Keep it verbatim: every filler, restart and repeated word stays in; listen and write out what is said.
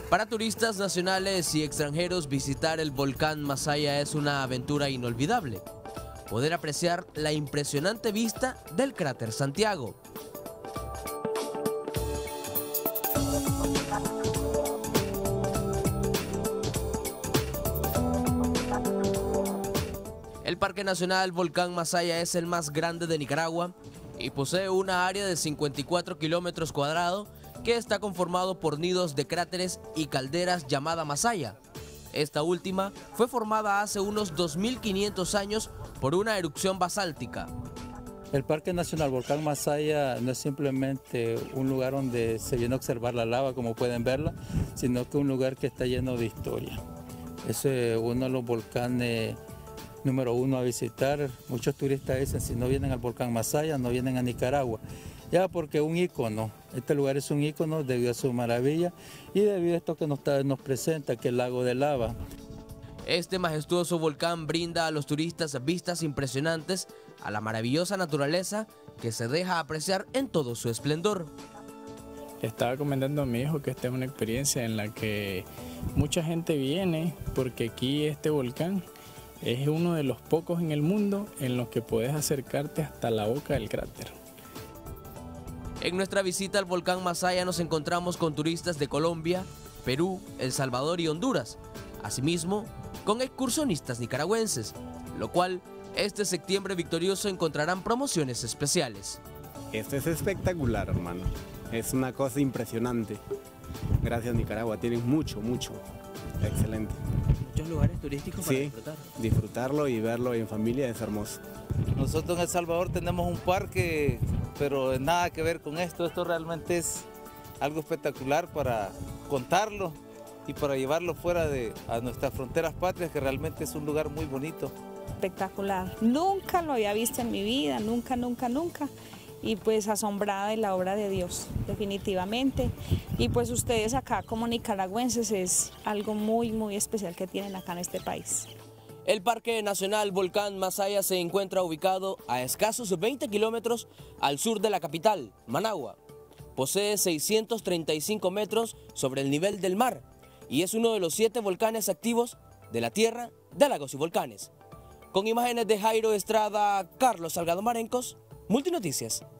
Para turistas nacionales y extranjeros, visitar el volcán Masaya es una aventura inolvidable. Poder apreciar la impresionante vista del cráter Santiago. El Parque Nacional Volcán Masaya es el más grande de Nicaragua y posee una área de cincuenta y cuatro kilómetros cuadrados que está conformado por nidos de cráteres y calderas llamada Masaya. Esta última fue formada hace unos dos mil quinientos años por una erupción basáltica. El Parque Nacional Volcán Masaya no es simplemente un lugar donde se viene a observar la lava, como pueden verla, sino que es un lugar que está lleno de historia. Es uno de los volcanes número uno a visitar. Muchos turistas dicen, si no vienen al volcán Masaya, no vienen a Nicaragua. Ya porque es un ícono, este lugar es un ícono debido a su maravilla y debido a esto que nos, nos presenta, que es el lago de lava. Este majestuoso volcán brinda a los turistas vistas impresionantes a la maravillosa naturaleza que se deja apreciar en todo su esplendor. Estaba comentando a mi hijo que esta es una experiencia en la que mucha gente viene porque aquí este volcán es uno de los pocos en el mundo en los que puedes acercarte hasta la boca del cráter. En nuestra visita al volcán Masaya nos encontramos con turistas de Colombia, Perú, El Salvador y Honduras, asimismo con excursionistas nicaragüenses, lo cual este septiembre victorioso encontrarán promociones especiales. Esto es espectacular, hermano, es una cosa impresionante. Gracias, Nicaragua, tienes mucho, mucho, excelente. Muchos lugares turísticos para sí, disfrutar. Disfrutarlo y verlo en familia es hermoso. Nosotros en El Salvador tenemos un parque, pero nada que ver con esto. Esto realmente es algo espectacular para contarlo y para llevarlo fuera de a nuestras fronteras patrias, que realmente es un lugar muy bonito. Espectacular. Nunca lo había visto en mi vida, nunca, nunca, nunca. Y pues asombrada de la obra de Dios, definitivamente. Y pues ustedes acá como nicaragüenses es algo muy, muy especial que tienen acá en este país. El Parque Nacional Volcán Masaya se encuentra ubicado a escasos veinte kilómetros al sur de la capital, Managua. Posee seiscientos treinta y cinco metros sobre el nivel del mar y es uno de los siete volcanes activos de la Tierra de Lagos y Volcanes. Con imágenes de Jairo Estrada, Carlos Salgado Marencos, Multinoticias.